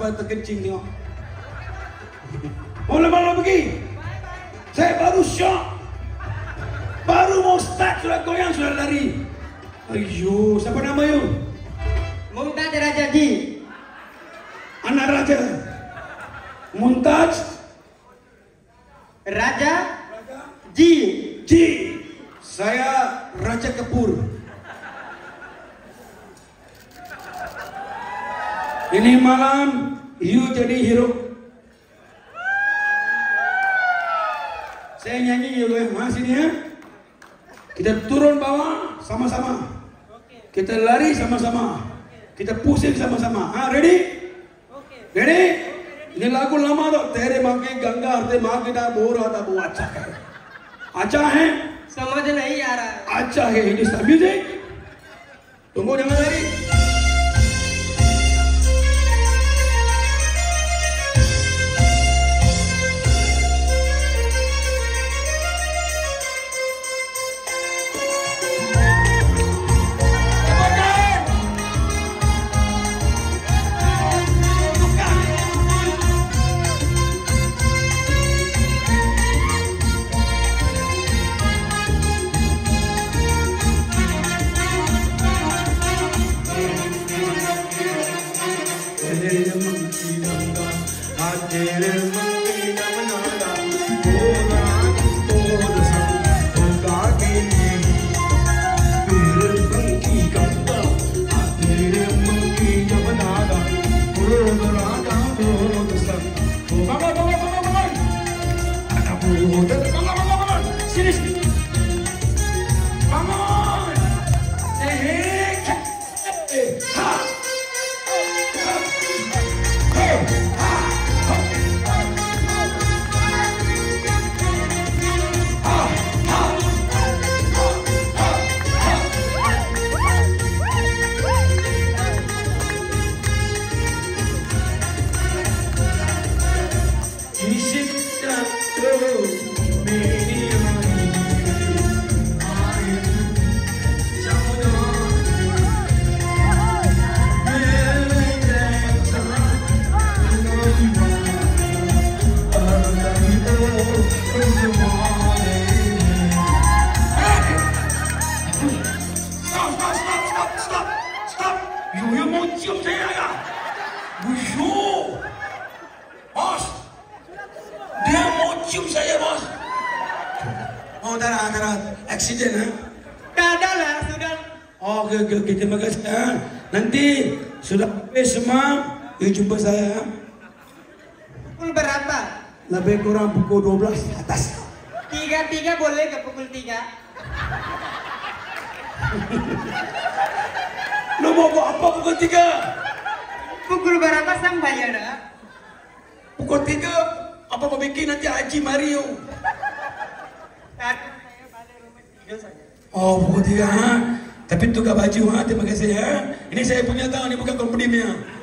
pada terkencing tengok. Mau lama-lama pergi? Saya baru shock. Baru mau start sudah goyang, sudah lari. Ayuh, siapa nama you? Mumtaz Raja Ji. Anak raja. Mumtaz Raja Ji. Ji. Saya Raja Kepur. Ini malam you jadi hero. Saya nyanyi you sini ya. Kita turun bawah sama-sama. Kita lari sama-sama. Kita pusing sama-sama. Ready? Ready? Ini lagu lama tuh. Tere मांगे गंगा हरते माँ की ना बोरा था वो अच्छा है. अच्छा है? समझ नहीं आ रहा है. अच्छा है. ini music. Tunggu jangan lari. Okey, terima kasih. Nanti sudah habis semua, jumpa saya. Pukul berapa? Lebih kurang pukul 12 atas. 3 boleh ke pukul 3? Lu mau buat apa pukul 3? Pukul berapa sampai ada? Pukul 3 apa mau bikin nanti Haji Mario? Oh, pukul 3 ha? Tapi tukar baju ha, terima kasih ya. Ini saya punya tahu, ini bukan company-nya.